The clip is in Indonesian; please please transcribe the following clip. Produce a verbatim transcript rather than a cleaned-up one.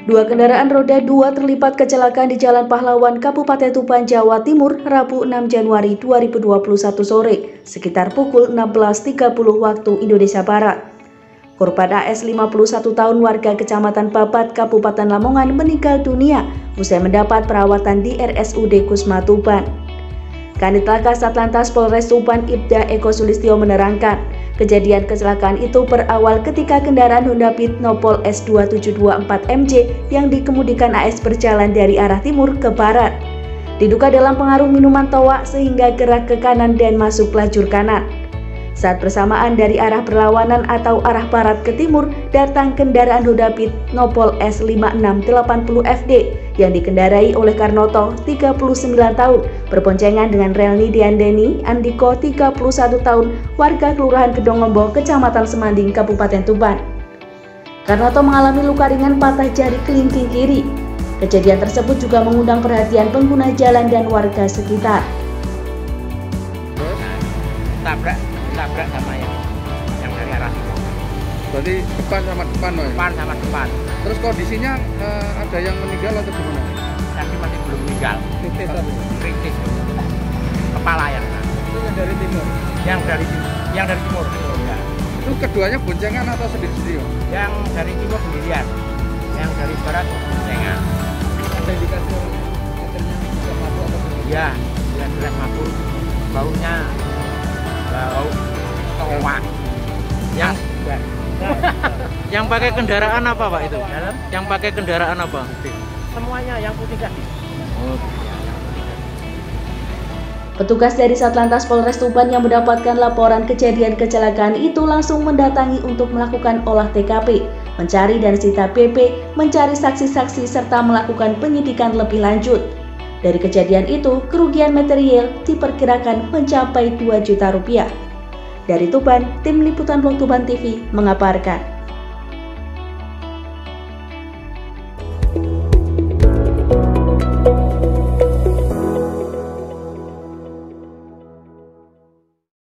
Dua kendaraan roda dua terlibat kecelakaan di Jalan Pahlawan, Kabupaten Tuban, Jawa Timur, Rabu enam Januari dua ribu dua puluh satu sore, sekitar pukul enam belas tiga puluh waktu Indonesia Barat. Korban A S lima puluh satu tahun warga Kecamatan Babat, Kabupaten Lamongan meninggal dunia usai mendapat perawatan di R S U D Kusma Tuban. Kanit Laka Satlantas Polres Tuban Ibda Eko Sulistyo menerangkan, kejadian kecelakaan itu berawal ketika kendaraan Honda Beat Nopol S dua tujuh dua empat M J yang dikemudikan A S berjalan dari arah timur ke barat. Diduga dalam pengaruh minuman towa sehingga gerak ke kanan dan masuk lajur kanan. Saat bersamaan dari arah berlawanan atau arah barat ke timur, datang kendaraan Honda Beat Nopol S lima enam delapan nol F D yang dikendarai oleh Karnoto, tiga puluh sembilan tahun, berboncengan dengan Relni Diandeni Andiko, tiga puluh satu tahun, warga Kelurahan Kedongombo, Kecamatan Semanding, Kabupaten Tuban. Karnoto mengalami luka ringan patah jari kelingking kiri. Kejadian tersebut juga mengundang perhatian pengguna jalan dan warga sekitar. Tabrak tabrak sama yang yang dari arah timur. Berarti depan sama depan, no? Depan sama depan. Terus kondisinya uh, ada yang meninggal atau gimana? Tapi masih belum meninggal. Kritis atau? Kritis. Kepala yang Itu yang dari timur? Yang dari yang dari timur. Ya. Itu keduanya boncengan atau sendiri-sendiri? Yang dari timur sendirian. Yang dari barat boncengan. Ada indikasi sebenarnya sudah mabuk atau gimana? Iya, jelas-jelas mabuk. Baunya bau towa. Yang Yang pakai kendaraan apa, Pak, itu? Dalam? Yang pakai kendaraan apa? Semuanya yang putih tadi. Oh. Petugas dari Satlantas Polres Tuban yang mendapatkan laporan kejadian kecelakaan itu langsung mendatangi untuk melakukan olah T K P, mencari dan sita B P, mencari saksi-saksi serta melakukan penyidikan lebih lanjut. Dari kejadian itu, kerugian material diperkirakan mencapai dua juta rupiah. Dari Tuban, Tim Liputan Blog Tuban T V mengabarkan.